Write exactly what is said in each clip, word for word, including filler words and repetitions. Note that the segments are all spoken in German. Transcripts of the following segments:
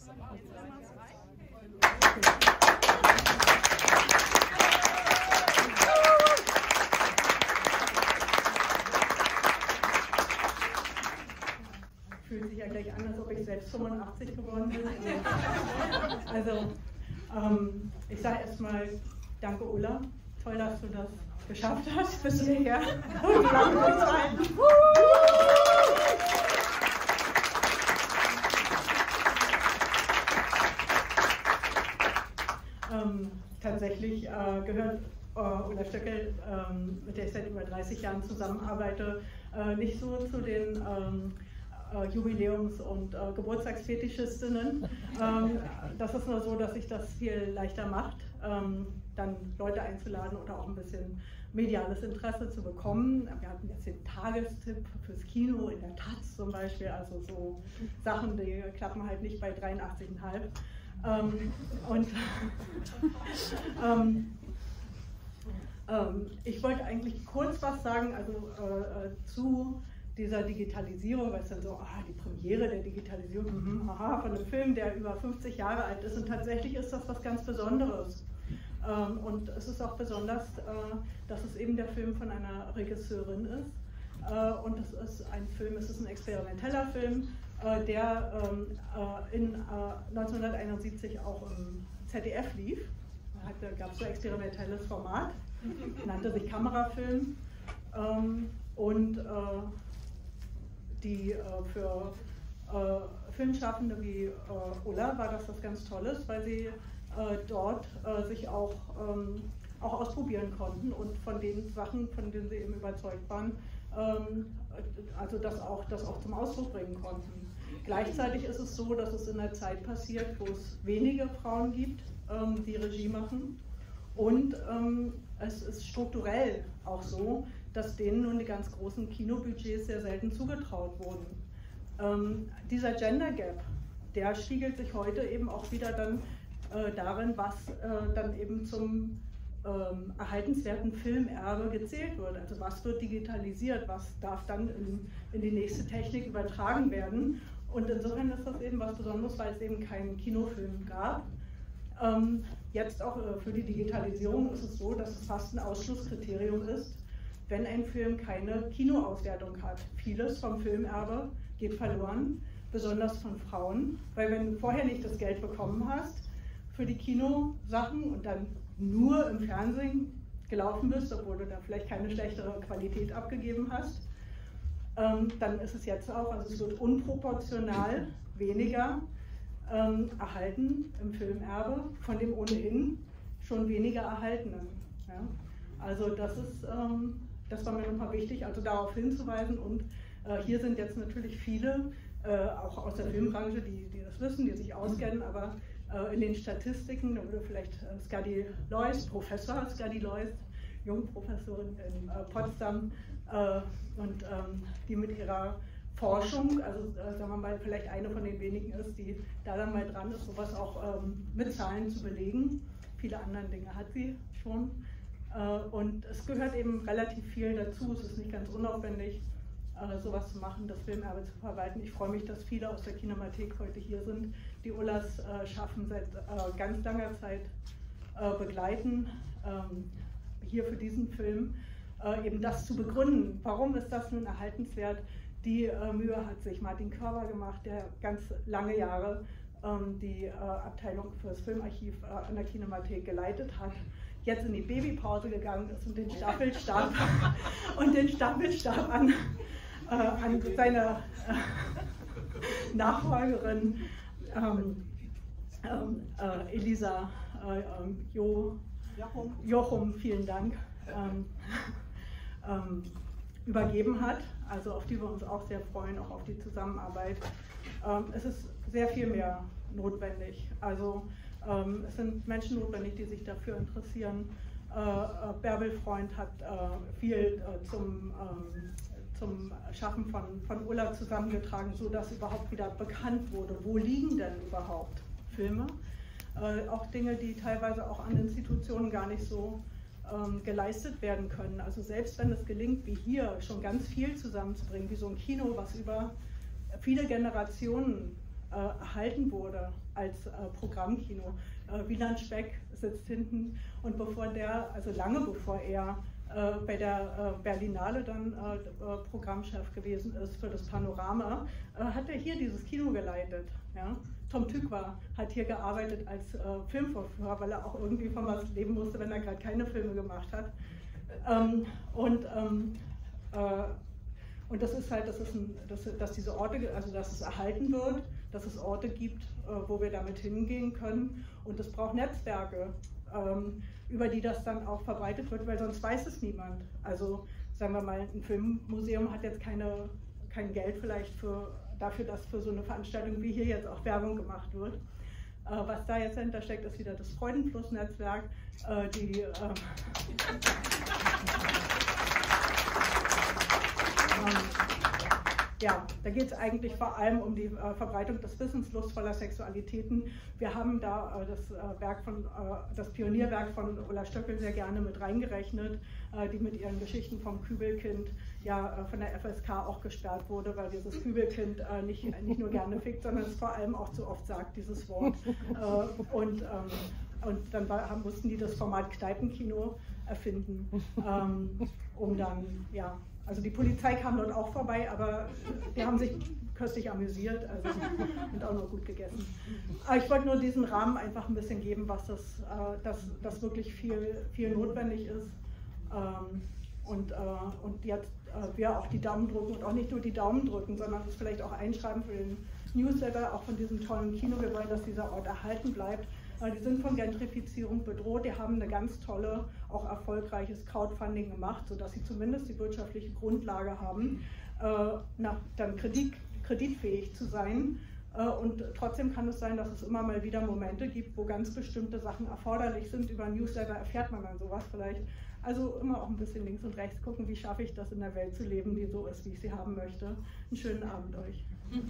Fühlt sich ja gleich an, als ob ich selbst fünfundachtzig geworden bin. Also, ähm, ich sage erstmal danke, Ulla. Toll, dass du das geschafft hast bis hierher. Und lange durchhalten. ähm, tatsächlich äh, gehört äh, Ulla Stöckel, ähm, mit der ich seit über dreißig Jahren zusammenarbeite, äh, nicht so zu den ähm, äh, Jubiläums- und äh, Geburtstagsfetischistinnen. Ähm, das ist nur so, dass sich das viel leichter macht, ähm, dann Leute einzuladen oder auch ein bisschen mediales Interesse zu bekommen. Wir hatten jetzt den Tagestipp fürs Kino in der Taz zum Beispiel, also so Sachen, die klappen halt nicht bei dreiundachtzig Komma fünf. Ähm, und ähm, ähm, ich wollte eigentlich kurz was sagen, also äh, zu dieser Digitalisierung, weil es dann so, ah, die Premiere der Digitalisierung, mhm, aha, von einem Film, der über fünfzig Jahre alt ist, und tatsächlich ist das was ganz Besonderes. Ähm, und es ist auch besonders, äh, dass es eben der Film von einer Regisseurin ist. Äh, und es ist ein Film, es ist ein experimenteller Film, äh, der ähm, äh, in äh, neunzehnhunderteinundsiebzig auch im Z D F lief. Da gab es so ein experimentelles Format, nannte sich Kamerafilm. Ähm, und äh, die äh, für äh, Filmschaffende wie äh, Ulla war das was ganz Tolles, weil sie äh, dort äh, sich auch, ähm, auch ausprobieren konnten und von den Sachen, von denen sie eben überzeugt waren, ähm, also das auch, das auch zum Ausdruck bringen konnten. Gleichzeitig ist es so, dass es in einer Zeit passiert, wo es wenige Frauen gibt, ähm, die Regie machen, und ähm, es ist strukturell auch so, dass denen nun die ganz großen Kinobudgets sehr selten zugetraut wurden. Ähm, dieser Gender Gap, der spiegelt sich heute eben auch wieder dann äh, darin, was äh, dann eben zum ähm, erhaltenswerten Filmerbe gezählt wird. Also was wird digitalisiert, was darf dann in, in die nächste Technik übertragen werden. Und insofern ist das eben was Besonderes, weil es eben keinen Kinofilm gab. Ähm, jetzt auch äh, für die Digitalisierung ist es so, dass es fast ein Ausschlusskriterium ist, wenn ein Film keine Kinoauswertung hat. Vieles vom Filmerbe geht verloren, besonders von Frauen, weil wenn du vorher nicht das Geld bekommen hast für die Kinosachen und dann nur im Fernsehen gelaufen bist, obwohl du da vielleicht keine schlechtere Qualität abgegeben hast, ähm, dann ist es jetzt auch, also es wird unproportional weniger ähm, erhalten im Filmerbe von dem ohnehin schon weniger erhaltenen. Ja? Also das ist, ähm, das war mir nochmal wichtig, also darauf hinzuweisen, und äh, hier sind jetzt natürlich viele, äh, auch aus der Filmbranche, die, die das wissen, die sich auskennen, aber äh, in den Statistiken, da würde vielleicht äh, Skadi Lois, Professor Skadi Lois, Jungprofessorin in äh, Potsdam, äh, und ähm, die mit ihrer Forschung, also äh, sagen wir mal, vielleicht eine von den wenigen ist, die da dann mal dran ist, sowas auch ähm, mit Zahlen zu belegen. Viele andere Dinge hat sie schon. Und es gehört eben relativ viel dazu, es ist nicht ganz unaufwendig, sowas zu machen, das Filmerbe zu verwalten. Ich freue mich, dass viele aus der Kinemathek heute hier sind, die Ullas Schaffen seit ganz langer Zeit begleiten, hier für diesen Film, eben das zu begründen. Warum ist das nun erhaltenswert? Die Mühe hat sich Martin Körber gemacht, der ganz lange Jahre die Abteilung für das Filmarchiv an der Kinemathek geleitet hat, jetzt in die Babypause gegangen ist und den Staffelstab und den Staffelstab an, äh, an seine äh, Nachfolgerin ähm, ähm, äh, Elisa äh, ähm, jo, Jochum. Jochum, vielen Dank, ähm, ähm, übergeben hat, also auf die wir uns auch sehr freuen, auch auf die Zusammenarbeit. Ähm, es ist sehr viel mehr notwendig. Also Ähm, es sind Menschen notwendig, die sich dafür interessieren. Äh, äh, Bärbel Freund hat äh, viel äh, zum, ähm, zum Schaffen von, von Ulla zusammengetragen, sodass überhaupt wieder bekannt wurde, wo liegen denn überhaupt Filme. Äh, auch Dinge, die teilweise auch an Institutionen gar nicht so ähm, geleistet werden können. Also selbst wenn es gelingt, wie hier, schon ganz viel zusammenzubringen, wie so ein Kino, was über viele Generationen äh, erhalten wurde als äh, Programmkino. Äh, Wieland Speck sitzt hinten und bevor der, also lange bevor er äh, bei der äh, Berlinale dann äh, äh, Programmchef gewesen ist für das Panorama, äh, hat er hier dieses Kino geleitet. Ja? Tom Tykwer hat hier gearbeitet als äh, Filmvorführer, weil er auch irgendwie von was leben musste, wenn er gerade keine Filme gemacht hat. Ähm, und, ähm, äh, und das ist halt, das ist ein, dass, dass diese Orte, also dass es erhalten wird, dass es Orte gibt, äh, wo wir damit hingehen können. Und es braucht Netzwerke, ähm, über die das dann auch verbreitet wird, weil sonst weiß es niemand. Also sagen wir mal, ein Filmmuseum hat jetzt keine, kein Geld vielleicht für, dafür, dass für so eine Veranstaltung wie hier jetzt auch Werbung gemacht wird. Äh, was da jetzt dahinter steckt, ist wieder das Freudenfluss-Netzwerk, äh, die äh, ja, da geht es eigentlich vor allem um die äh, Verbreitung des Wissens lustvoller Sexualitäten. Wir haben da äh, das, äh, Werk von, äh, das Pionierwerk von Ulla Stöckel sehr gerne mit reingerechnet, äh, die mit ihren Geschichten vom Kübelkind ja äh, von der F S K auch gesperrt wurde, weil dieses Kübelkind äh, nicht, nicht nur gerne fickt, sondern es vor allem auch zu oft sagt, dieses Wort. Äh, und, ähm, und dann war, haben, mussten die das Format Kneipenkino erfinden, ähm, um dann, ja, also die Polizei kam dort auch vorbei, aber die haben sich köstlich amüsiert also, und auch noch gut gegessen. Aber ich wollte nur diesen Rahmen einfach ein bisschen geben, was das, äh, dass, dass wirklich viel, viel notwendig ist. Ähm, und, äh, und jetzt äh, wir auch die Daumen drücken und auch nicht nur die Daumen drücken, sondern es vielleicht auch einschreiben für den Newsletter, auch von diesem tollen Kino. Wir wollen, dass dieser Ort erhalten bleibt. Die sind von Gentrifizierung bedroht, die haben eine ganz tolle, auch erfolgreiches Crowdfunding gemacht, sodass sie zumindest die wirtschaftliche Grundlage haben, äh, nach, dann Kredit, kreditfähig zu sein. Äh, und trotzdem kann es sein, dass es immer mal wieder Momente gibt, wo ganz bestimmte Sachen erforderlich sind. Über Newsletter erfährt man dann sowas vielleicht. Also immer auch ein bisschen links und rechts gucken, wie schaffe ich das in der Welt zu leben, die so ist, wie ich sie haben möchte. Einen schönen Abend euch.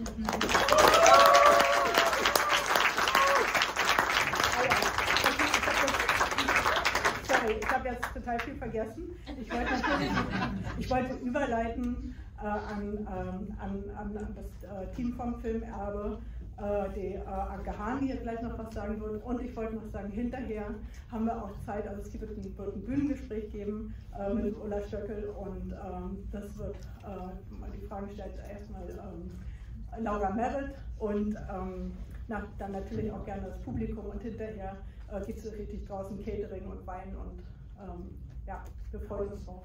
Ich habe jetzt total viel vergessen. Ich wollte, natürlich, ich wollte überleiten äh, an, ähm, an, an das äh, Team vom Filmerbe, äh, die äh, Anke Hahn, die jetzt gleich noch was sagen wird. Und ich wollte noch sagen, hinterher haben wir auch Zeit, also es wird ein, wird ein Bühnengespräch geben äh, mit Ulla Stöckel und ähm, das wird, äh, die Fragen stellt erstmal ähm, Laura Merritt und ähm, na, dann natürlich auch gerne das Publikum und hinterher äh, gibt es richtig draußen Catering und Wein und ähm, ja, wir freuen uns drauf.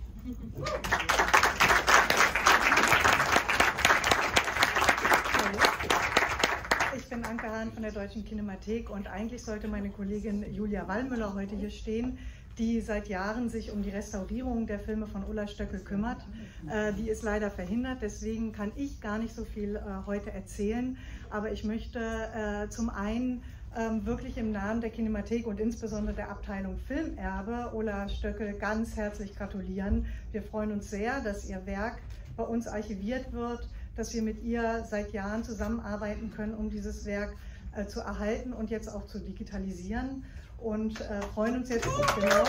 Ich bin Anke Hahn von der Deutschen Kinemathek und eigentlich sollte meine Kollegin Julia Wallmüller heute hier stehen, die seit Jahren sich um die Restaurierung der Filme von Ulla Stöckel kümmert. Äh, die ist leider verhindert, deswegen kann ich gar nicht so viel äh, heute erzählen, aber ich möchte äh, zum einen ähm, wirklich im Namen der Kinemathek und insbesondere der Abteilung Filmerbe Ulla Stöckel ganz herzlich gratulieren. Wir freuen uns sehr, dass ihr Werk bei uns archiviert wird, dass wir mit ihr seit Jahren zusammenarbeiten können, um dieses Werk äh, zu erhalten und jetzt auch zu digitalisieren. Und äh, freuen uns jetzt genau.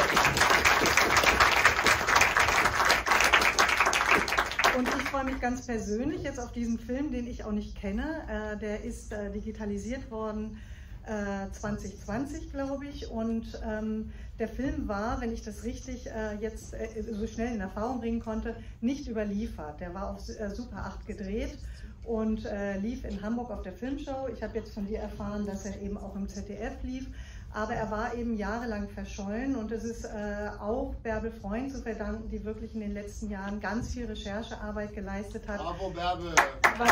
Und ich freue mich ganz persönlich jetzt auf diesen Film, den ich auch nicht kenne. Äh, der ist äh, digitalisiert worden äh, zwanzig zwanzig, glaube ich. Und ähm, der Film war, wenn ich das richtig äh, jetzt äh, so schnell in Erfahrung bringen konnte, nicht überliefert. Der war auf äh, Super acht gedreht und äh, lief in Hamburg auf der Filmshow. Ich habe jetzt von dir erfahren, dass er eben auch im Z D F lief. Aber er war eben jahrelang verschollen und es ist äh, auch Bärbel Freund zu verdanken, die wirklich in den letzten Jahren ganz viel Recherchearbeit geleistet hat. Bravo, Bärbel! Was,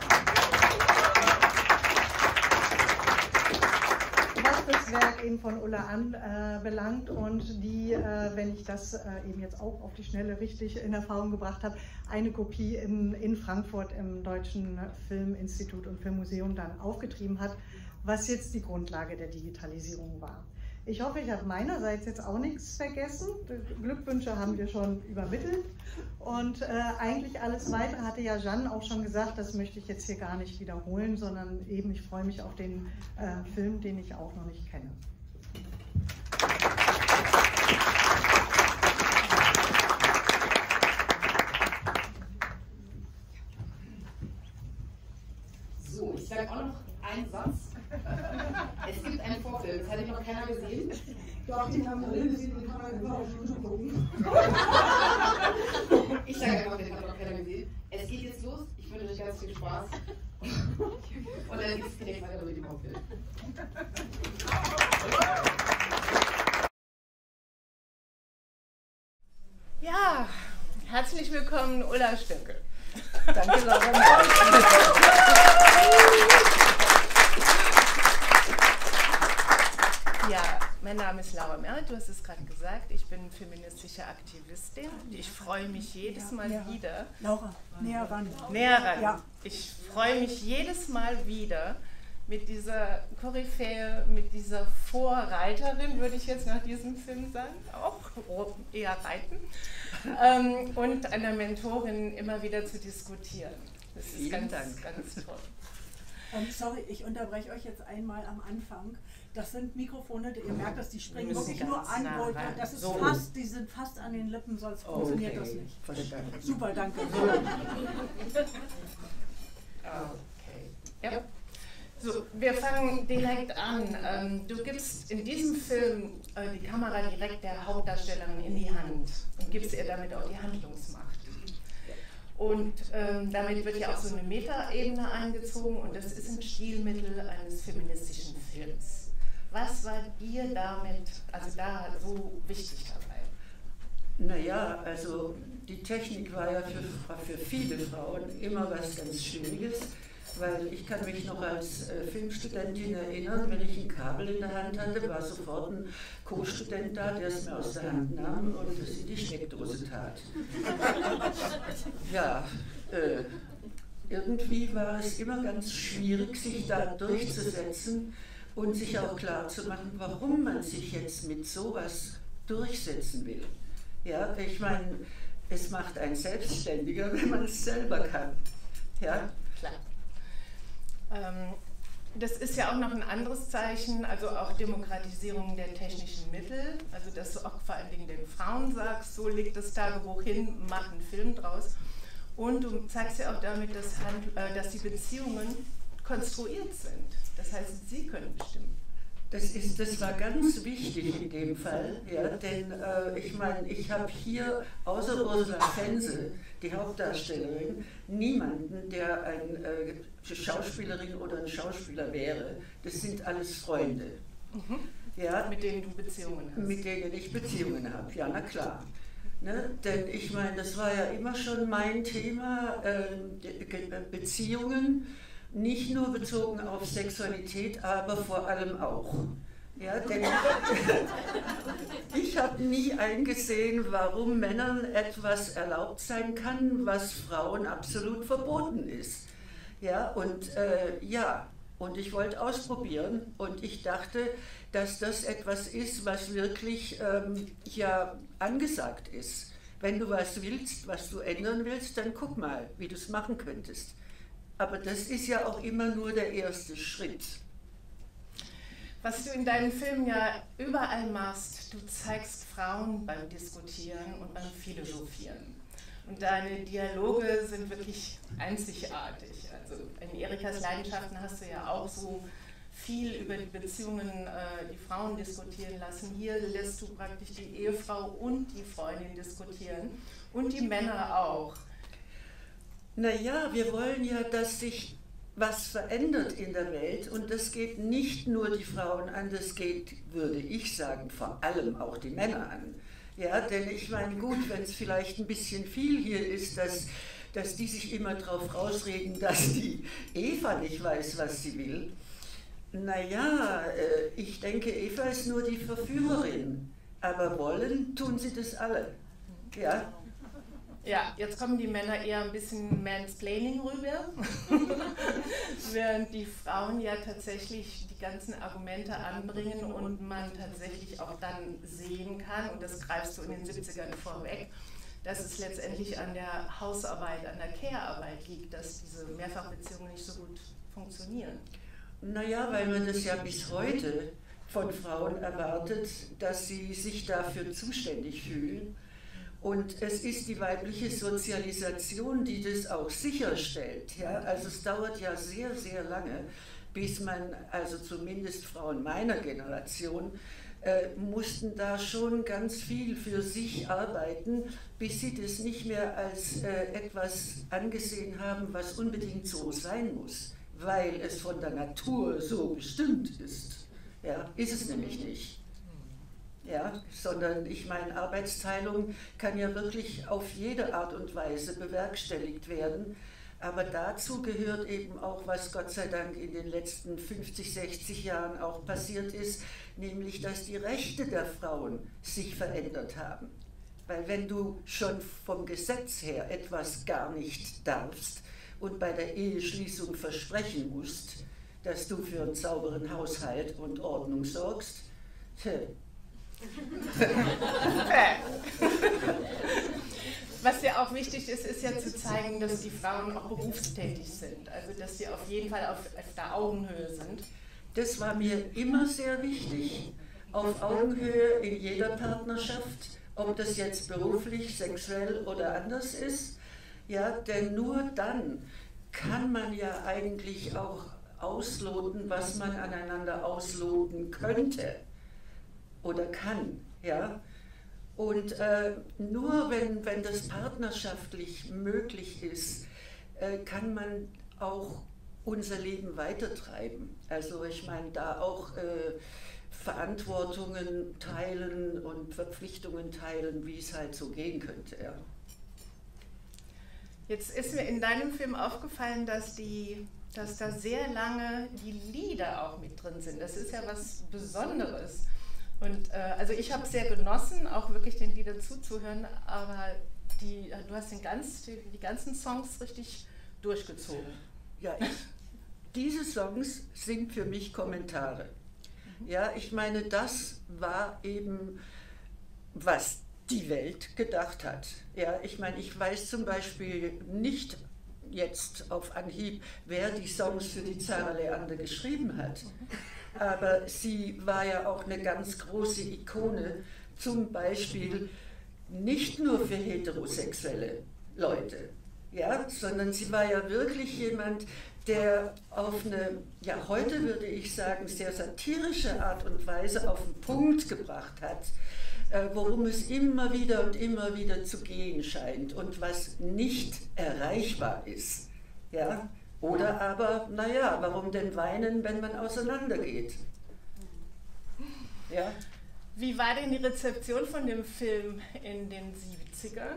was das Werk eben von Ulla anbelangt äh, und die, äh, wenn ich das äh, eben jetzt auch auf die Schnelle richtig in Erfahrung gebracht habe, eine Kopie in, in Frankfurt im Deutschen Filminstitut und Filmmuseum dann aufgetrieben hat, was jetzt die Grundlage der Digitalisierung war. Ich hoffe, ich habe meinerseits jetzt auch nichts vergessen. Glückwünsche haben wir schon übermittelt. Und äh, eigentlich alles Weitere hatte ja Jeanne auch schon gesagt, das möchte ich jetzt hier gar nicht wiederholen, sondern eben ich freue mich auf den äh, Film, den ich auch noch nicht kenne. So, ich sage auch noch einen Satz. Es gibt einen Vorfilm, das hatte noch keiner gesehen. Doch, den haben wir gesehen, den kann man immer auf YouTube gucken. Ich sage einfach, den hat noch keiner gesehen. Es geht jetzt los, ich wünsche euch ganz viel Spaß. Und dann geht es direkt weiter mit dem Vorfilm. Ja, herzlich willkommen, Ulla Stöckel. Danke, Laura. Ja, mein Name ist Laura Merritt, du hast es gerade gesagt, ich bin feministische Aktivistin. Ich freue mich jedes Mal näher wieder. Laura, näher ran. Näher ran. Ja. Ich freue mich jedes Mal wieder mit dieser Koryphäe, mit dieser Vorreiterin, würde ich jetzt nach diesem Film sagen, auch eher reiten, ähm, und einer Mentorin immer wieder zu diskutieren. Das ist Vielen ganz, Dank. ganz toll. Ähm, sorry, ich unterbreche euch jetzt einmal am Anfang. Das sind Mikrofone, die, ihr merkt, dass die springen Wir müssen wirklich nur ganz an. nah Wollt- ran. Das ist So. fast, die sind fast an den Lippen, sonst funktioniert das nicht. Verstanden. Super, danke. Okay. Ja. So, wir fangen direkt an. Ähm, du gibst in diesem Film äh, die Kamera direkt der Hauptdarstellerin in die Hand und gibst ihr damit auch die Handlungsmacht. Und ähm, damit wird ja auch so eine Metaebene eingezogen und das ist ein Stilmittel eines feministischen Films. Was war dir damit, also da so wichtig dabei? Naja, also die Technik war ja für, für viele Frauen immer was ganz Schwieriges, weil ich kann mich noch als äh, Filmstudentin erinnern, wenn ich ein Kabel in der Hand hatte, war sofort ein Co-Student da, der es mir aus der Hand nahm und es in die Steckdose tat. Ja, äh, irgendwie war es immer ganz schwierig, sich da durchzusetzen und sich auch klar zu machen, warum man sich jetzt mit sowas durchsetzen will. Ja, ich meine, es macht einen selbstständiger, wenn man es selber kann. Ja? Klar. Ähm, das ist ja auch noch ein anderes Zeichen, also auch Demokratisierung der technischen Mittel, also dass du auch vor allen Dingen den Frauen sagst, so legt das Tagebuch hin, mach einen Film draus. Und du zeigst ja auch damit, dass, Hand, äh, dass die Beziehungen konstruiert sind. Das heißt, sie können bestimmen. Das, ist, das war ganz wichtig in dem Fall, ja, denn äh, ich meine, ich habe hier außer Ursula Fense, die Hauptdarstellerin, niemanden, der eine äh, Schauspielerin oder ein Schauspieler wäre. Das sind alles Freunde. Mhm. Ja, mit denen du Beziehungen hast. Mit denen ich Beziehungen habe, ja, na klar. Ne? Denn ich meine, das war ja immer schon mein Thema, äh, Beziehungen. Nicht nur bezogen auf Sexualität, aber vor allem auch. Ja, denn ich habe nie eingesehen, warum Männern etwas erlaubt sein kann, was Frauen absolut verboten ist. Ja, und äh, ja, und ich wollte ausprobieren und ich dachte, dass das etwas ist, was wirklich ähm, ja angesagt ist. Wenn du was willst, was du ändern willst, dann guck mal, wie du es machen könntest. Aber das ist ja auch immer nur der erste Schritt. Was du in deinen Filmen ja überall machst, du zeigst Frauen beim Diskutieren und beim Philosophieren. Und deine Dialoge sind wirklich einzigartig. Also in Erikas Leidenschaften hast du ja auch so viel über die Beziehungen, äh, die Frauen diskutieren lassen. Hier lässt du praktisch die Ehefrau und die Freundin diskutieren und die Männer auch. Naja, wir wollen ja, dass sich was verändert in der Welt und das geht nicht nur die Frauen an, das geht, würde ich sagen, vor allem auch die Männer an. Ja, denn ich meine, gut, wenn es vielleicht ein bisschen viel hier ist, dass, dass die sich immer drauf rausreden, dass die Eva nicht weiß, was sie will. Naja, äh, ich denke, Eva ist nur die Verführerin, aber wollen tun sie das alle. Ja. Ja, jetzt kommen die Männer eher ein bisschen Mansplaining rüber, während die Frauen ja tatsächlich die ganzen Argumente anbringen und man tatsächlich auch dann sehen kann, und das greifst du in den siebzigern vorweg, dass es letztendlich an der Hausarbeit, an der Care-Arbeit liegt, dass diese Mehrfachbeziehungen nicht so gut funktionieren. Naja, weil man das ja bis heute von Frauen erwartet, dass sie sich dafür zuständig fühlen. Und es ist die weibliche Sozialisation, die das auch sicherstellt. Ja? Also es dauert ja sehr, sehr lange, bis man, also zumindest Frauen meiner Generation, äh, mussten da schon ganz viel für sich arbeiten, bis sie das nicht mehr als äh, etwas angesehen haben, was unbedingt so sein muss, weil es von der Natur so bestimmt ist. Ja, ist es nämlich nicht. Ja, sondern ich meine, Arbeitsteilung kann ja wirklich auf jede Art und Weise bewerkstelligt werden. Aber dazu gehört eben auch, was Gott sei Dank in den letzten fünfzig, sechzig Jahren auch passiert ist, nämlich, dass die Rechte der Frauen sich verändert haben. Weil wenn du schon vom Gesetz her etwas gar nicht darfst und bei der Eheschließung versprechen musst, dass du für einen sauberen Haushalt und Ordnung sorgst, was ja auch wichtig ist, ist ja zu zeigen, dass die Frauen auch berufstätig sind, also dass sie auf jeden Fall auf, auf der Augenhöhe sind. Das war mir immer sehr wichtig, auf Augenhöhe in jeder Partnerschaft, ob das jetzt beruflich, sexuell oder anders ist. Ja, denn nur dann kann man ja eigentlich auch ausloten, was man aneinander ausloten könnte oder kann. Ja? Und äh, nur wenn, wenn das partnerschaftlich möglich ist, äh, kann man auch unser Leben weitertreiben. Also ich meine, da auch äh, Verantwortungen teilen und Verpflichtungen teilen, wie es halt so gehen könnte. Ja. Jetzt ist mir in deinem Film aufgefallen, dass, die, dass da sehr lange die Lieder auch mit drin sind. Das ist ja was Besonderes. Und äh, also ich habe es sehr genossen, auch wirklich den Liedern zuzuhören, aber die, du hast den ganz, die, die ganzen Songs richtig durchgezogen. Ja, ich, diese Songs sind für mich Kommentare. Ja, ich meine, das war eben, was die Welt gedacht hat. Ja, ich meine, ich weiß zum Beispiel nicht jetzt auf Anhieb, wer die Songs für die Zara Leander geschrieben hat. Aber sie war ja auch eine ganz große Ikone, zum Beispiel nicht nur für heterosexuelle Leute, ja, sondern sie war ja wirklich jemand, der auf eine, ja heute würde ich sagen, sehr satirische Art und Weise auf den Punkt gebracht hat, äh, worum es immer wieder und immer wieder zu gehen scheint und was nicht erreichbar ist. Ja? Oder aber, naja, warum denn weinen, wenn man auseinandergeht? Ja? Wie war denn die Rezeption von dem Film in den siebzigern?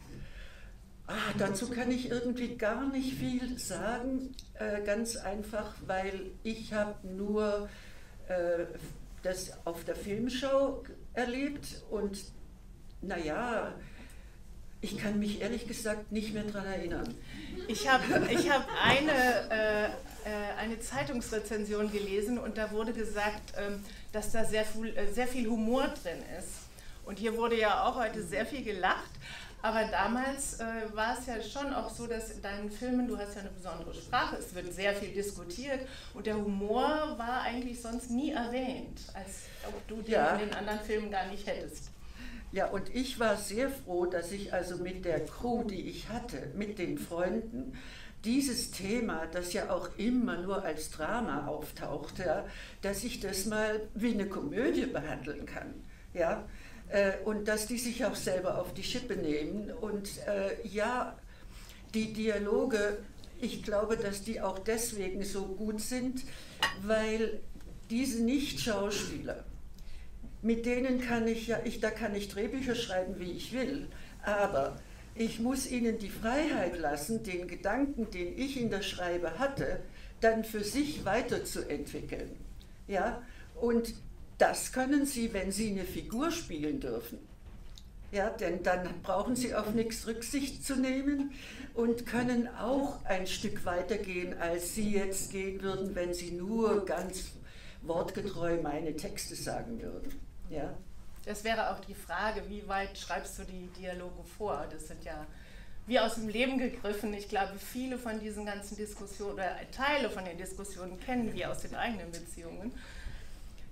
Ah, dazu kann ich irgendwie gar nicht viel sagen, äh, ganz einfach, weil ich habe nur äh, das auf der Filmschau erlebt und naja, ich kann mich ehrlich gesagt nicht mehr daran erinnern. Ich habe ich hab eine, äh, äh, eine Zeitungsrezension gelesen und da wurde gesagt, ähm, dass da sehr viel, äh, sehr viel Humor drin ist. Und hier wurde ja auch heute sehr viel gelacht. Aber damals äh, war es ja schon auch so, dass in deinen Filmen, du hast ja eine besondere Sprache, es wird sehr viel diskutiert und der Humor war eigentlich sonst nie erwähnt, als ob du den ja in den anderen Filmen gar nicht hättest. Ja, und ich war sehr froh, dass ich also mit der Crew, die ich hatte, mit den Freunden, dieses Thema, das ja auch immer nur als Drama auftaucht, ja, dass ich das mal wie eine Komödie behandeln kann. Ja. Und dass die sich auch selber auf die Schippe nehmen. Und äh, ja, die Dialoge, ich glaube, dass die auch deswegen so gut sind, weil diese Nicht-Schauspieler, mit denen kann ich ja, ich, da kann ich Drehbücher schreiben, wie ich will, aber ich muss ihnen die Freiheit lassen, den Gedanken, den ich in der Schreibe hatte, dann für sich weiterzuentwickeln. Ja? Und das können Sie, wenn Sie eine Figur spielen dürfen. Ja, denn dann brauchen Sie auf nichts Rücksicht zu nehmen und können auch ein Stück weiter gehen, als Sie jetzt gehen würden, wenn Sie nur ganz wortgetreu meine Texte sagen würden. Ja? Das wäre auch die Frage, wie weit schreibst du die Dialoge vor? Das sind ja wie aus dem Leben gegriffen. Ich glaube, viele von diesen ganzen Diskussionen oder Teile von den Diskussionen kennen wir aus den eigenen Beziehungen.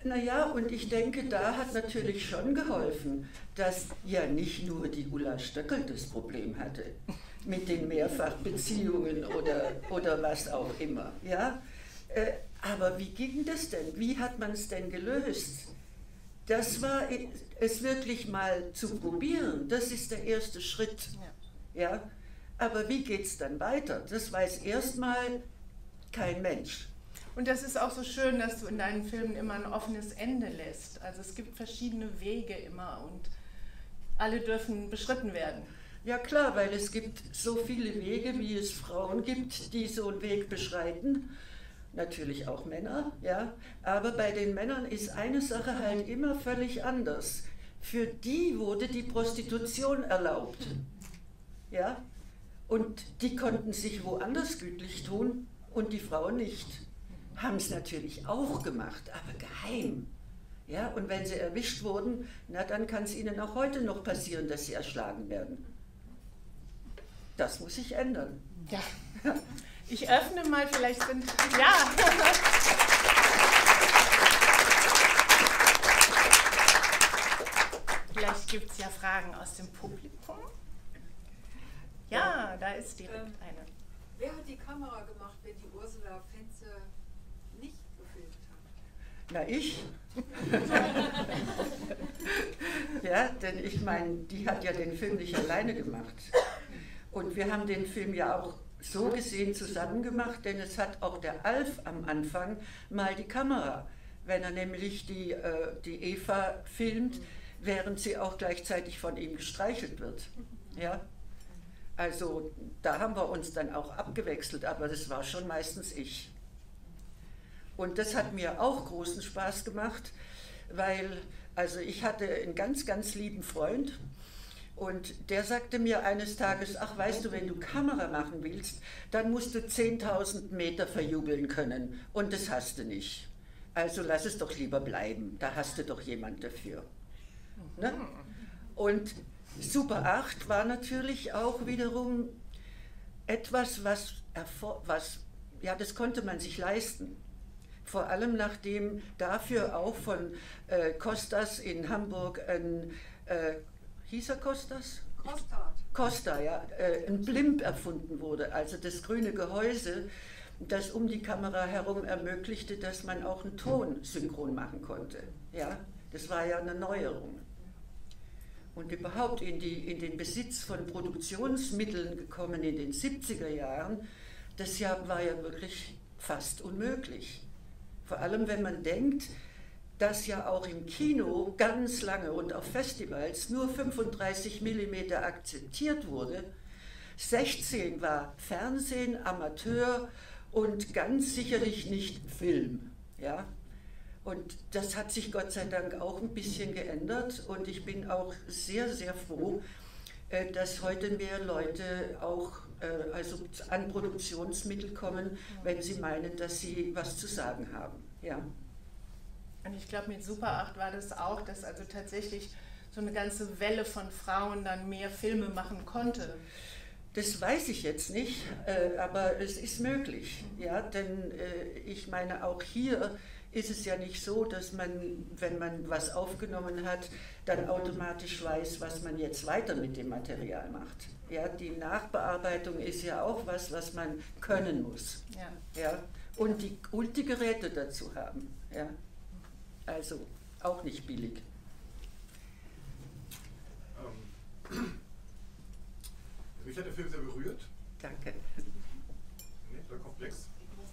Naja, und ich denke, da hat natürlich schon geholfen, dass ja nicht nur die Ulla Stöckel das Problem hatte mit den Mehrfachbeziehungen oder, oder was auch immer. Ja? Äh, aber wie ging das denn? Wie hat man es denn gelöst? Das war es wirklich mal zu probieren. Das ist der erste Schritt. Ja? Aber wie geht es dann weiter? Das weiß erstmal kein Mensch. Und das ist auch so schön, dass du in deinen Filmen immer ein offenes Ende lässt. Also es gibt verschiedene Wege immer und alle dürfen beschritten werden. Ja klar, weil es gibt so viele Wege, wie es Frauen gibt, die so einen Weg beschreiten. Natürlich auch Männer, ja. Aber bei den Männern ist eine Sache halt immer völlig anders. Für die wurde die Prostitution erlaubt. Ja. Und die konnten sich woanders gütlich tun und die Frauen nicht. Haben es natürlich auch gemacht, aber geheim. Ja, und wenn sie erwischt wurden, na dann kann es ihnen auch heute noch passieren, dass sie erschlagen werden. Das muss sich ändern. Ja. Ich öffne mal, vielleicht sind... Ja. Vielleicht gibt es ja Fragen aus dem Publikum. Ja, da ist direkt ähm, eine. Wer hat die Kamera gemacht, wenn die Ursula Fenze nicht gefilmt hat? Na, ich. Ja, denn ich meine, die hat ja den Film nicht alleine gemacht. Und wir haben den Film ja auch so gesehen zusammen gemacht, denn es hat auch der Alf am Anfang mal die Kamera, wenn er nämlich die, äh, die Eva filmt, während sie auch gleichzeitig von ihm gestreichelt wird. Ja? Also da haben wir uns dann auch abgewechselt, aber das war schon meistens ich. Und das hat mir auch großen Spaß gemacht, weil also ich hatte einen ganz, ganz lieben Freund und der sagte mir eines Tages, ach weißt du, wenn du Kamera machen willst, dann musst du zehntausend Meter verjubeln können und das hast du nicht. Also lass es doch lieber bleiben, da hast du doch jemand dafür. Ne? Und Super acht war natürlich auch wiederum etwas, was, was, ja, das konnte man sich leisten. Vor allem nachdem dafür auch von äh, Costas in Hamburg ein, äh, hieß er Costas? Costa. Costa, ja, äh, ein Blimp erfunden wurde, also das grüne Gehäuse, das um die Kamera herum ermöglichte, dass man auch einen Ton synchron machen konnte. Ja, das war ja eine Neuerung. Und überhaupt in, die, in den Besitz von Produktionsmitteln gekommen in den siebziger Jahren, das ja, war ja wirklich fast unmöglich. Vor allem, wenn man denkt, dass ja auch im Kino ganz lange und auf Festivals nur fünfunddreißig Millimeter akzeptiert wurde. sechzehn war Fernsehen, Amateur und ganz sicherlich nicht Film. Ja? Und das hat sich Gott sei Dank auch ein bisschen geändert und ich bin auch sehr, sehr froh, dass heute mehr Leute auch also an Produktionsmittel kommen, wenn sie meinen, dass sie was zu sagen haben. Ja. Und ich glaube, mit Super acht war das auch, dass also tatsächlich so eine ganze Welle von Frauen dann mehr Filme machen konnte. Das weiß ich jetzt nicht, aber es ist möglich. Ja, denn ich meine, auch hier ist es ja nicht so, dass man, wenn man was aufgenommen hat, dann automatisch weiß, was man jetzt weiter mit dem Material macht. Ja, die Nachbearbeitung ist ja auch was, was man können muss. Ja. Ja, und, die, und die Geräte dazu haben. Ja. Also auch nicht billig. Ähm, mich hat der Film sehr berührt. Danke. Nee, oder komplex.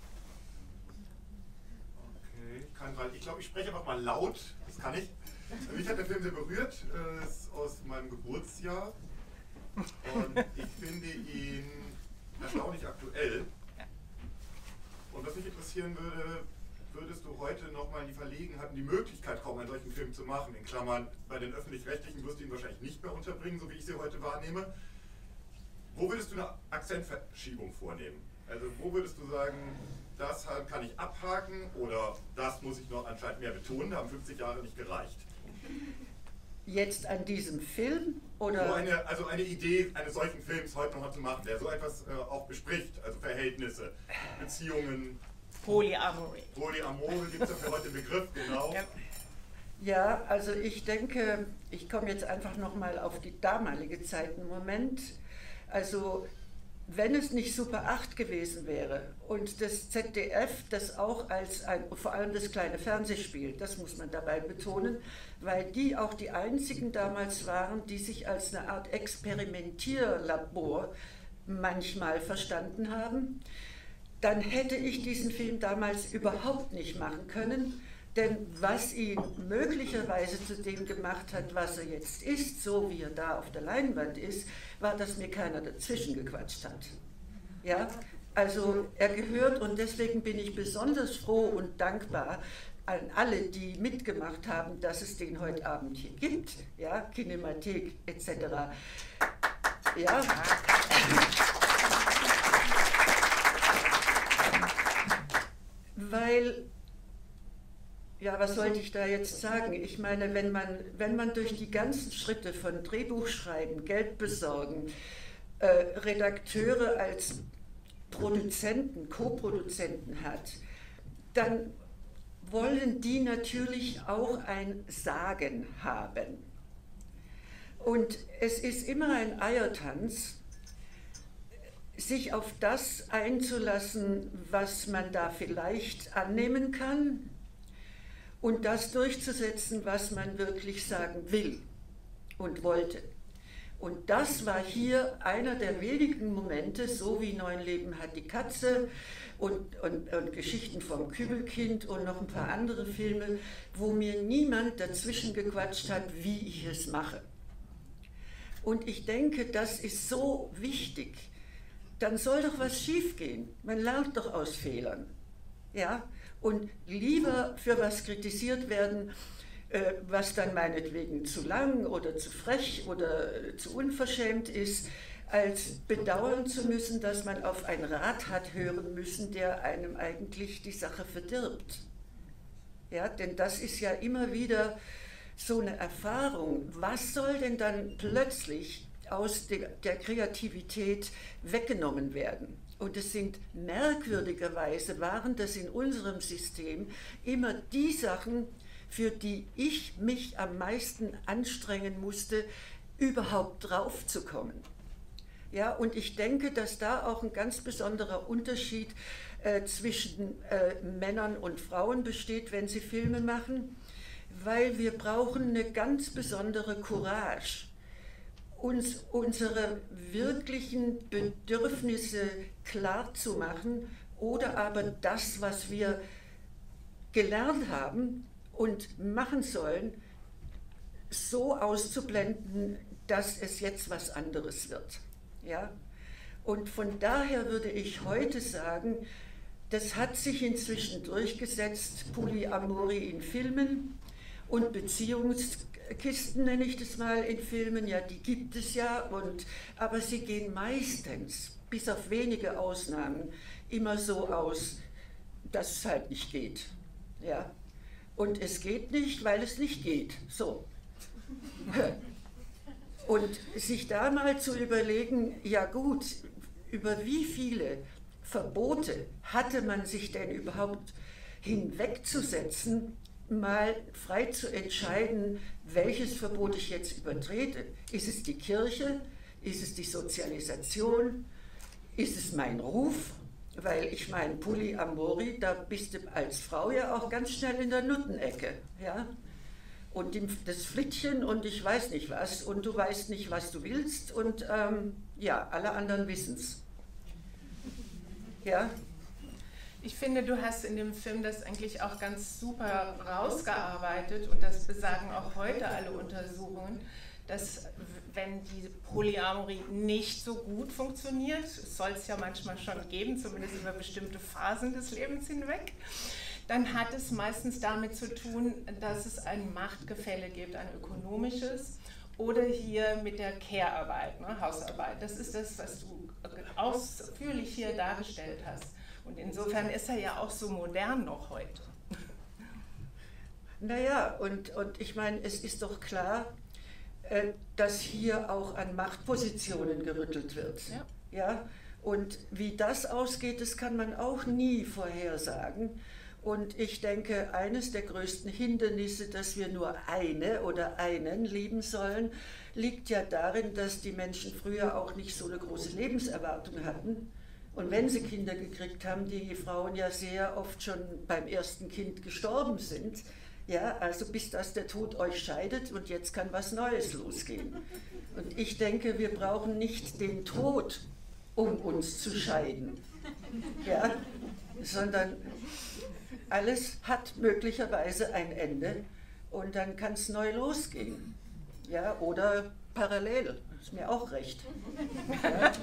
Okay, ich glaube, ich spreche einfach mal laut, das kann ich. Mich hat der Film sehr berührt, äh, ist aus meinem Geburtsjahr und ich finde ihn erstaunlich aktuell. Und was mich interessieren würde, würdest du heute nochmal in die Verlegenheit, in die Möglichkeit kommen, einen solchen Film zu machen? In Klammern, bei den Öffentlich-Rechtlichen wirst du ihn wahrscheinlich nicht mehr unterbringen, so wie ich sie heute wahrnehme. Wo würdest du eine Akzentverschiebung vornehmen? Also wo würdest du sagen, das kann ich abhaken oder das muss ich noch anscheinend mehr betonen, da haben fünfzig Jahre nicht gereicht? Jetzt an diesem Film? Oder? So eine, also eine Idee eines solchen Films heute nochmal zu machen, der so etwas äh, auch bespricht, also Verhältnisse, Beziehungen. Polyamorie. Polyamorie, gibt es dafür heute einen Begriff, genau. Ja. Ja, also ich denke, ich komme jetzt einfach nochmal auf die damalige Zeit einen Moment. Also wenn es nicht Super acht gewesen wäre und das Z D F das auch als ein, vor allem das kleine Fernsehspiel, das muss man dabei betonen, weil die auch die einzigen damals waren, die sich als eine Art Experimentierlabor manchmal verstanden haben, dann hätte ich diesen Film damals überhaupt nicht machen können. Denn was ihn möglicherweise zu dem gemacht hat, was er jetzt ist, so wie er da auf der Leinwand ist, war, dass mir keiner dazwischen gequatscht hat. Ja, also er gehört, und deswegen bin ich besonders froh und dankbar an alle, die mitgemacht haben, dass es den heute Abend hier gibt, ja, Kinemathek et cetera. Ja. Weil Ja, was sollte ich da jetzt sagen? Ich meine, wenn man, wenn man durch die ganzen Schritte von Drehbuch schreiben, Geld besorgen, äh, Redakteure als Produzenten, Co-Produzenten hat, dann wollen die natürlich auch ein Sagen haben. Und es ist immer ein Eiertanz, sich auf das einzulassen, was man da vielleicht annehmen kann, und das durchzusetzen, was man wirklich sagen will und wollte. Und das war hier einer der wenigen Momente, so wie Neun Leben hat die Katze und, und, und Geschichten vom Kübelkind und noch ein paar andere Filme, wo mir niemand dazwischen gequatscht hat, wie ich es mache. Und ich denke, das ist so wichtig. Dann soll doch was schiefgehen. Man lernt doch aus Fehlern. Ja? Und lieber für was kritisiert werden, äh, was dann meinetwegen zu lang oder zu frech oder äh, zu unverschämt ist, als bedauern zu müssen, dass man auf einen Rat hat hören müssen, der einem eigentlich die Sache verdirbt. Ja, denn das ist ja immer wieder so eine Erfahrung. Was soll denn dann plötzlich aus der, der Kreativität weggenommen werden? Und es sind merkwürdigerweise, waren das in unserem System immer die Sachen, für die ich mich am meisten anstrengen musste, überhaupt draufzukommen. Ja, und ich denke, dass da auch ein ganz besonderer Unterschied äh, zwischen äh, Männern und Frauen besteht, wenn sie Filme machen, weil wir brauchen eine ganz besondere Courage, uns unsere wirklichen Bedürfnisse klar zu machen oder aber das, was wir gelernt haben und machen sollen, so auszublenden, dass es jetzt was anderes wird. Ja? Und von daher würde ich heute sagen, das hat sich inzwischen durchgesetzt, Polyamorie in Filmen und Beziehungskisten nenne ich das mal in Filmen, ja, die gibt es ja, und, aber sie gehen meistens, bis auf wenige Ausnahmen, immer so aus, dass es halt nicht geht. Ja? Und es geht nicht, weil es nicht geht. So. Und sich da mal zu überlegen, ja gut, über wie viele Verbote hatte man sich denn überhaupt hinwegzusetzen, mal frei zu entscheiden, welches Verbot ich jetzt übertrete. Ist es die Kirche? Ist es die Sozialisation? Ist es mein Ruf? Weil ich meine, Polyamorie, da bist du als Frau ja auch ganz schnell in der Nuttenecke. Ja? Und das Flittchen und ich weiß nicht was und du weißt nicht, was du willst und ähm, ja, alle anderen wissen es. Ja? Ich finde, du hast in dem Film das eigentlich auch ganz super rausgearbeitet und das besagen auch heute alle Untersuchungen, dass wenn die Polyamorie nicht so gut funktioniert, soll es ja manchmal schon geben, zumindest über bestimmte Phasen des Lebens hinweg, dann hat es meistens damit zu tun, dass es ein Machtgefälle gibt, ein ökonomisches, oder hier mit der Care-Arbeit, ne, Hausarbeit. Das ist das, was du ausführlich hier dargestellt hast. Und insofern ist er ja auch so modern noch heute. Naja, und, und ich meine, es ist doch klar, äh, dass hier auch an Machtpositionen gerüttelt wird. Ja. Ja? Und wie das ausgeht, das kann man auch nie vorhersagen. Und ich denke, eines der größten Hindernisse, dass wir nur eine oder einen lieben sollen, liegt ja darin, dass die Menschen früher auch nicht so eine große Lebenserwartung hatten. Und wenn sie Kinder gekriegt haben, die Frauen ja sehr oft schon beim ersten Kind gestorben sind. Ja, also bis dass der Tod euch scheidet und jetzt kann was Neues losgehen. Und ich denke, wir brauchen nicht den Tod, um uns zu scheiden, ja, sondern alles hat möglicherweise ein Ende und dann kann es neu losgehen. Ja, oder parallel, ist mir auch recht. Ja.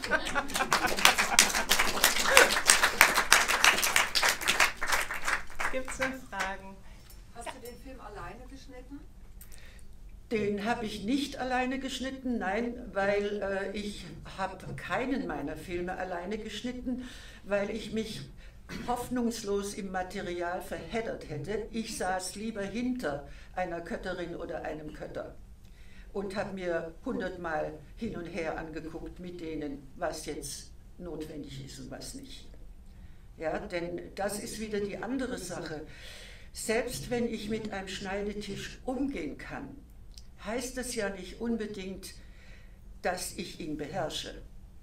Gibt es noch Fragen? Hast du den Film alleine geschnitten? Den habe ich nicht alleine geschnitten, nein, weil äh, ich habe keinen meiner Filme alleine geschnitten, weil ich mich hoffnungslos im Material verheddert hätte. Ich saß lieber hinter einer Kötterin oder einem Kötter und habe mir hundertmal hin und her angeguckt mit denen, was jetzt notwendig ist und was nicht. Ja, denn das ist wieder die andere Sache. Selbst wenn ich mit einem Schneidetisch umgehen kann, heißt das ja nicht unbedingt, dass ich ihn beherrsche.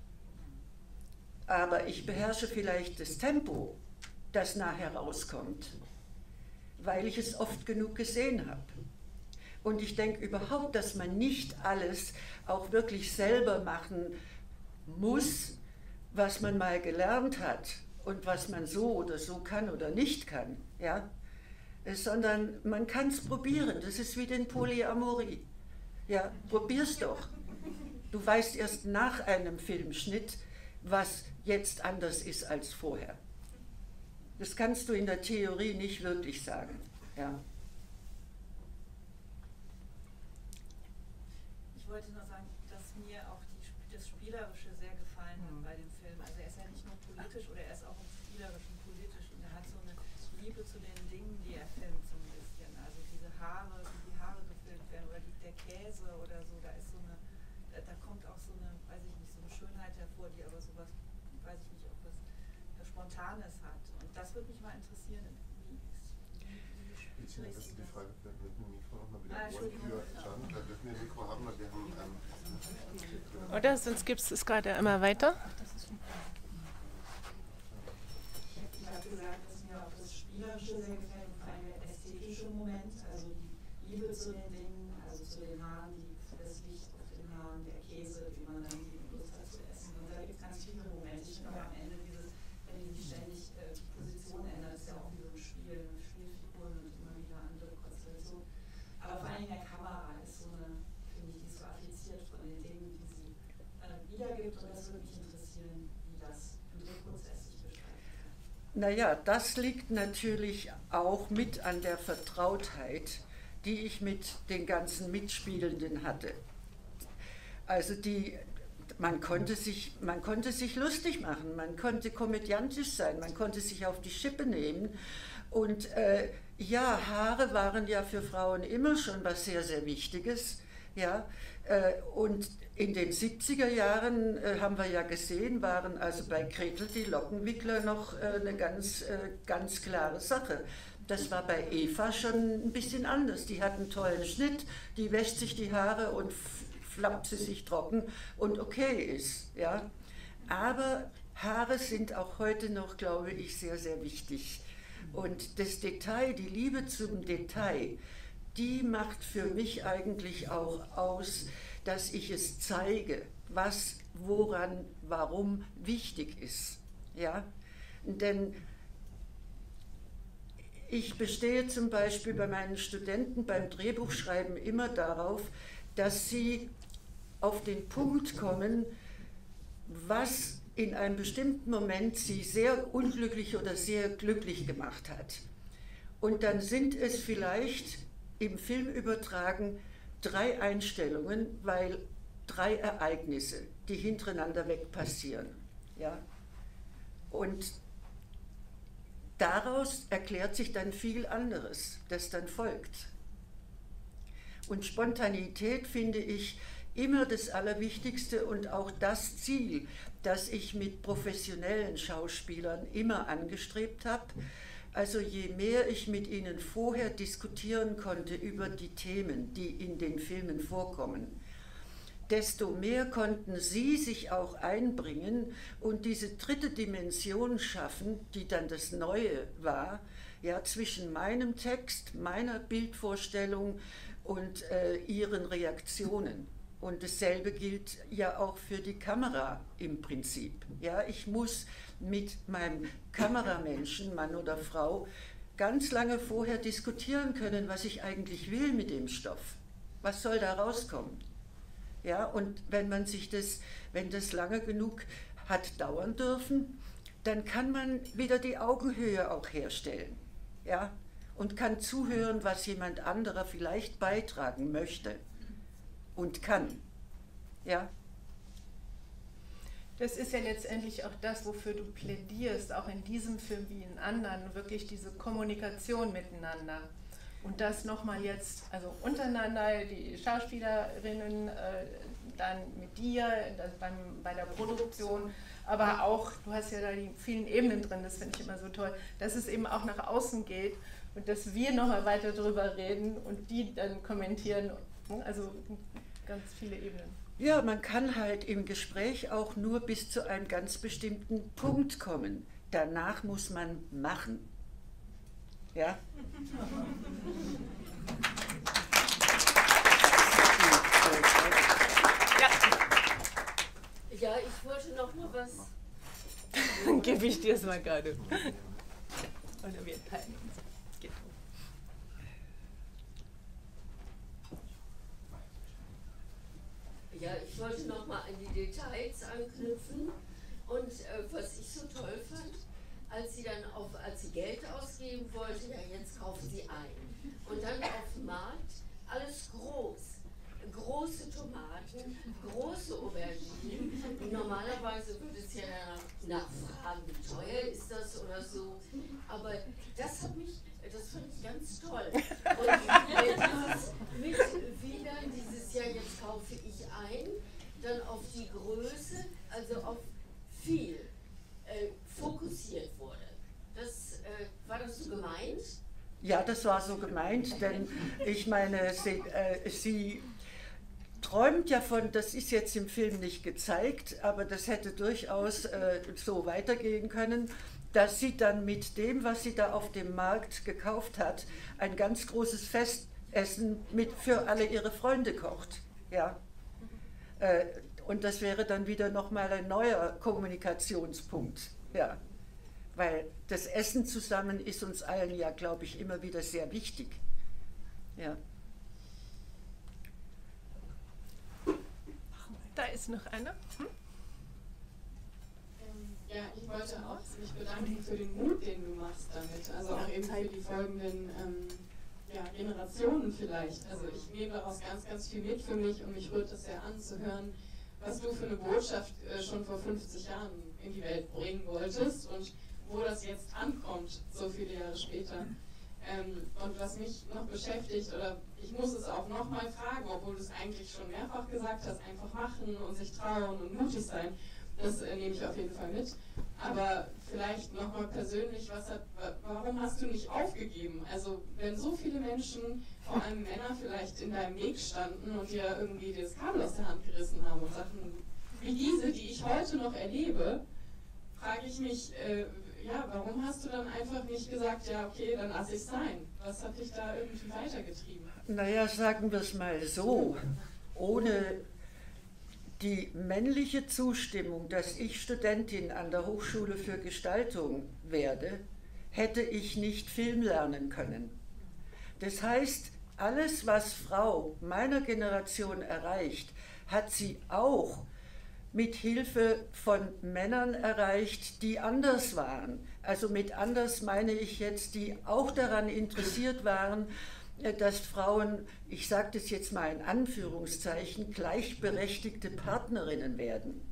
Aber ich beherrsche vielleicht das Tempo, das nachher rauskommt, weil ich es oft genug gesehen habe. Und ich denke überhaupt, dass man nicht alles auch wirklich selber machen muss, was man mal gelernt hat und was man so oder so kann oder nicht kann, ja? Sondern man kann es probieren. Das ist wie den Polyamorie. Ja, probier's doch. Du weißt erst nach einem Filmschnitt, was jetzt anders ist als vorher. Das kannst du in der Theorie nicht wirklich sagen. Ja. Ich wollte noch sagen, dass mir auch die, das Spielerische sehr gefallen hat bei dem Film. Also er ist ja nicht nur politisch, oder er ist auch im Spielerischen politisch, und er hat so eine Liebe zu den Dingen, die er filmt, so ein bisschen. Also diese Haare, wie die Haare gefilmt werden, oder die, der Käse oder so, da ist so eine, da, da kommt auch so eine, weiß ich nicht, so eine Schönheit hervor, die aber sowas, weiß ich nicht, ob was Spontanes hat. Und das würde mich mal interessieren, wie, wie, wie Das ist die Frage, wir dürfen ein Mikro nochmal wieder ah, für Schaden, da dürfen wir ein Mikro haben, weil wir haben... Ähm, Oder sonst gibt es gerade immer weiter. Ich habe gesagt, dass mir auch das Spielerische sehr gefällt und vor allem der ästhetische Moment, also die Liebe zu den Dingen, also zu den Haaren, die, das Licht auf den Haaren, der Käse, wie man dann die Lust hat zu essen. Und da gibt es ganz viele Momente. Ich finde am Ende dieses, wenn die sich ständig äh, die Position ändert, ist ja auch wie so ein Spiel, Spielfiguren und immer wieder andere Konstellationen. Aber vor allem der Kamera ist so eine, finde ich, die ist so affiziert von den Dingen, die sie äh, wiedergibt. Und das würde mich interessieren, wie das im Drehprozess sich beschreibt. Naja, das liegt natürlich auch mit an der Vertrautheit, die ich mit den ganzen Mitspielenden hatte. Also die, man konnte sich, man konnte sich lustig machen, man konnte komödiantisch sein, man konnte sich auf die Schippe nehmen. Und äh, ja, Haare waren ja für Frauen immer schon was sehr, sehr Wichtiges. Ja? Äh, und in den siebziger Jahren äh, haben wir ja gesehen, waren also bei Gretel die Lockenwickler noch äh, eine ganz, äh, ganz klare Sache. Das war bei Eva schon ein bisschen anders. Die hat einen tollen Schnitt, die wäscht sich die Haare und flappt sie sich trocken und okay ist. Ja? Aber Haare sind auch heute noch, glaube ich, sehr, sehr wichtig. Und das Detail, die Liebe zum Detail, die macht für mich eigentlich auch aus, dass ich es zeige, was, woran, warum wichtig ist. Ja? Denn ich bestehe zum Beispiel bei meinen Studenten beim Drehbuchschreiben immer darauf, dass sie auf den Punkt kommen, was in einem bestimmten Moment sie sehr unglücklich oder sehr glücklich gemacht hat. Und dann sind es vielleicht im Film übertragen drei Einstellungen, weil drei Ereignisse, die hintereinander weg passieren. Ja? Und daraus erklärt sich dann viel anderes, das dann folgt. Und Spontanität, finde ich, immer das Allerwichtigste und auch das Ziel, das ich mit professionellen Schauspielern immer angestrebt habe. Also je mehr ich mit ihnen vorher diskutieren konnte über die Themen, die in den Filmen vorkommen, desto mehr konnten sie sich auch einbringen und diese dritte Dimension schaffen, die dann das Neue war, ja, zwischen meinem Text, meiner Bildvorstellung und äh, ihren Reaktionen. Und dasselbe gilt ja auch für die Kamera im Prinzip. Ja, ich muss mit meinem Kameramenschen, Mann oder Frau, ganz lange vorher diskutieren können, was ich eigentlich will mit dem Stoff. Was soll da rauskommen? Ja, und wenn man sich das, wenn das lange genug hat dauern dürfen, dann kann man wieder die Augenhöhe auch herstellen. Ja, und kann zuhören, was jemand anderer vielleicht beitragen möchte und kann. Ja. Das ist ja letztendlich auch das, wofür du plädierst, auch in diesem Film wie in anderen, wirklich diese Kommunikation miteinander. Und das nochmal jetzt, also untereinander, die Schauspielerinnen, äh, dann mit dir, das beim, bei der Produktion, aber auch, du hast ja da die vielen Ebenen drin, das finde ich immer so toll, dass es eben auch nach außen geht und dass wir nochmal weiter drüber reden und die dann kommentieren, also ganz viele Ebenen. Ja, man kann halt im Gespräch auch nur bis zu einem ganz bestimmten Punkt kommen. Danach muss man machen. Ja? Ja, ich wollte noch mal was. Dann gebe ich dir es mal gerade. Oder wir teilen uns. Geht um. Ja, ich wollte noch mal an die Details anknüpfen. Und äh, was ich so toll fand, als sie dann auf, als sie Geld ausgeben wollte, ja, jetzt kaufen sie ein. Und dann auf dem Markt alles groß. Große Tomaten, große Auberginen. Und normalerweise würde es ja nachfragen, wie teuer ist das oder so. Aber das hat mich, das fand ich ganz toll. Und äh, dieses mit, wie dann dieses Jahr, jetzt kaufe ich ein, dann auf die Größe, also auf viel äh, fokussiert wurde. Das, äh, war das so gemeint? Ja, das war so gemeint, denn ich meine, sie, äh, sie träumt ja von, das ist jetzt im Film nicht gezeigt, aber das hätte durchaus äh, so weitergehen können, dass sie dann mit dem, was sie da auf dem Markt gekauft hat, ein ganz großes Festessen mit für alle ihre Freunde kocht. Ja. Äh, und das wäre dann wieder nochmal ein neuer Kommunikationspunkt. Ja. Weil das Essen zusammen ist uns allen ja, glaube ich, immer wieder sehr wichtig. Ja. Da ist noch einer. Hm? Ja, ich wollte auch mich bedanken für den Mut, den du machst damit. Also auch eben für die folgenden ähm, ja, Generationen vielleicht. Also ich nehme daraus ganz, ganz viel mit für mich und mich rührt es sehr an zu hören, was du für eine Botschaft äh, schon vor fünfzig Jahren in die Welt bringen wolltest und wo das jetzt ankommt, so viele Jahre später. Ähm, und was mich noch beschäftigt, oder ich muss es auch nochmal fragen, obwohl du es eigentlich schon mehrfach gesagt hast, einfach machen und sich trauen und mutig sein, das äh, nehme ich auf jeden Fall mit. Aber vielleicht nochmal persönlich, was hat, warum hast du nicht aufgegeben? Also wenn so viele Menschen, vor allem Männer, vielleicht in deinem Weg standen und dir irgendwie das Kabel aus der Hand gerissen haben und Sachen wie diese, die ich heute noch erlebe, frage ich mich, äh, ja, warum hast du dann einfach nicht gesagt, ja, okay, dann lass ich es sein? Was hat dich da irgendwie weitergetrieben? Naja, sagen wir es mal so, ohne die männliche Zustimmung, dass ich Studentin an der Hochschule für Gestaltung werde, hätte ich nicht Film lernen können. Das heißt, alles, was Frau meiner Generation erreicht, hat sie auch mit Hilfe von Männern erreicht, die anders waren. Also mit anders meine ich jetzt, die auch daran interessiert waren, dass Frauen, ich sage das jetzt mal in Anführungszeichen, gleichberechtigte Partnerinnen werden.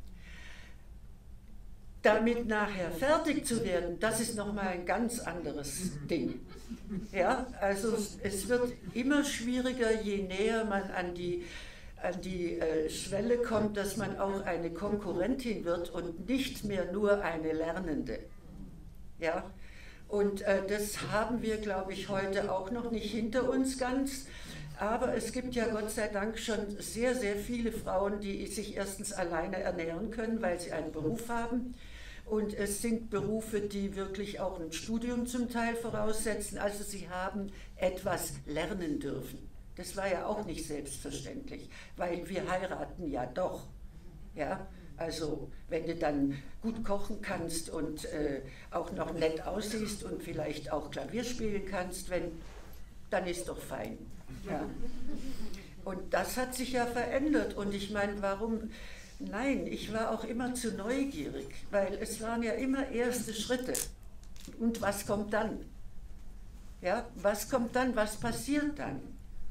Damit nachher fertig zu werden, das ist nochmal ein ganz anderes Ding. Ja, also es wird immer schwieriger, je näher man an die an die äh, Schwelle kommt, dass man auch eine Konkurrentin wird und nicht mehr nur eine Lernende. Ja? Und äh, das haben wir, glaube ich, heute auch noch nicht hinter uns ganz. Aber es gibt ja Gott sei Dank schon sehr, sehr viele Frauen, die sich erstens alleine ernähren können, weil sie einen Beruf haben. Und es sind Berufe, die wirklich auch ein Studium zum Teil voraussetzen. Also sie haben etwas lernen dürfen. Das war ja auch nicht selbstverständlich, weil wir heiraten ja doch. Ja? Also wenn du dann gut kochen kannst und äh, auch noch nett aussiehst und vielleicht auch Klavier spielen kannst, wenn, dann ist doch fein. Ja. Und das hat sich ja verändert. Und ich meine, warum? Nein, ich war auch immer zu neugierig, weil es waren ja immer erste Schritte. Und was kommt dann? Ja, was kommt dann? Was passiert dann?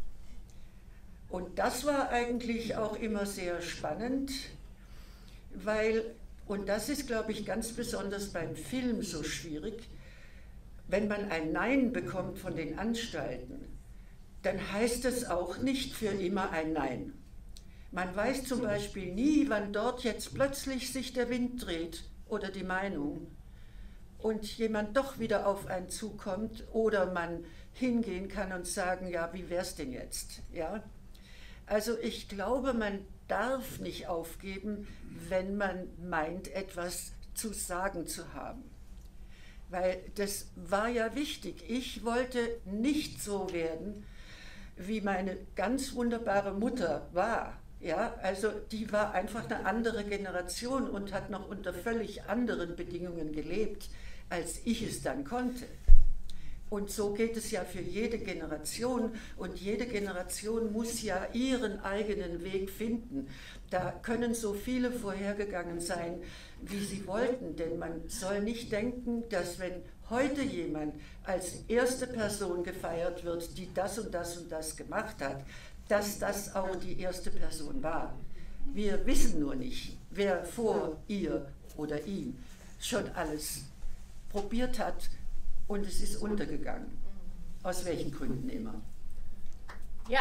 Und das war eigentlich auch immer sehr spannend, weil, und das ist, glaube ich, ganz besonders beim Film so schwierig, wenn man ein Nein bekommt von den Anstalten, dann heißt es auch nicht für immer ein Nein. Man weiß zum Beispiel nie, wann dort jetzt plötzlich sich der Wind dreht oder die Meinung und jemand doch wieder auf einen zukommt oder man hingehen kann und sagen, ja, wie wär's denn jetzt? Ja? Also ich glaube, man darf nicht aufgeben, wenn man meint, etwas zu sagen zu haben. Weil das war ja wichtig. Ich wollte nicht so werden, wie meine ganz wunderbare Mutter war. Ja, also die war einfach eine andere Generation und hat noch unter völlig anderen Bedingungen gelebt, als ich es dann konnte. Und so geht es ja für jede Generation und jede Generation muss ja ihren eigenen Weg finden. Da können so viele vorhergegangen sein, wie sie wollten, denn man soll nicht denken, dass wenn heute jemand als erste Person gefeiert wird, die das und das und das gemacht hat, dass das auch die erste Person war. Wir wissen nur nicht, wer vor ihr oder ihm schon alles probiert hat und es ist untergegangen. Aus welchen Gründen immer. Ja.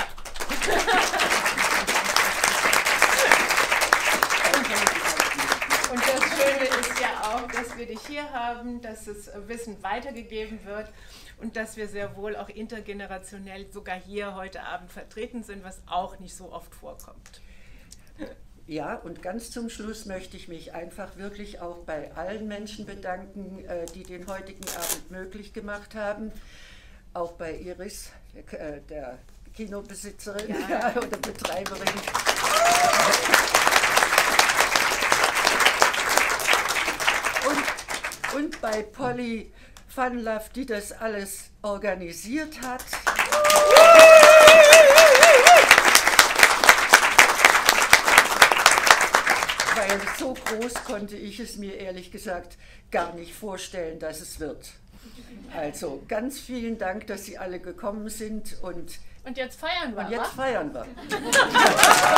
Und das Schöne ist ja auch, dass wir dich hier haben, dass das Wissen weitergegeben wird und dass wir sehr wohl auch intergenerationell sogar hier heute Abend vertreten sind, was auch nicht so oft vorkommt. Ja, und ganz zum Schluss möchte ich mich einfach wirklich auch bei allen Menschen bedanken, die den heutigen Abend möglich gemacht haben. Auch bei Iris, der Kinobesitzerin ja. oder Betreiberin. Und, und bei Polly Funlove, die das alles organisiert hat. Weil so groß konnte ich es mir ehrlich gesagt gar nicht vorstellen, dass es wird. Also ganz vielen Dank, dass Sie alle gekommen sind und, und jetzt feiern wir. Und jetzt feiern wir.